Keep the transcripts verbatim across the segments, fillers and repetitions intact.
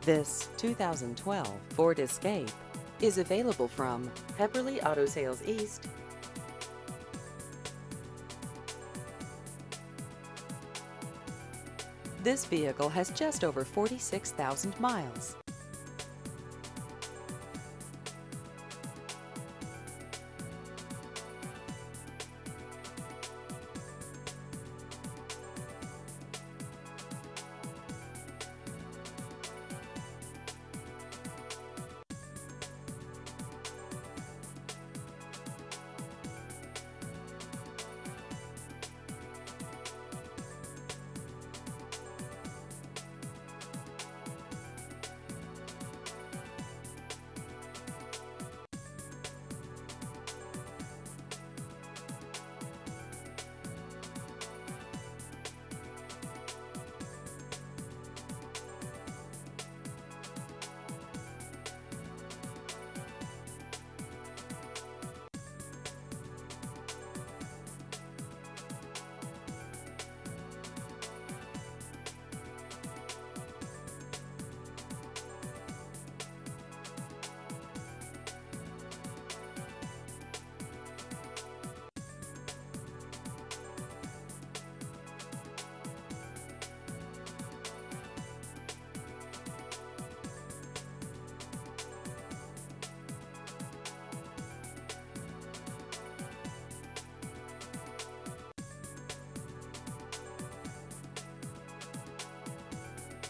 This two thousand twelve Ford Escape is available from Pepperly Auto Sales East. This vehicle has just over forty-six thousand miles.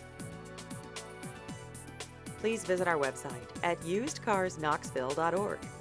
Please visit our website at used cars knoxville dot org.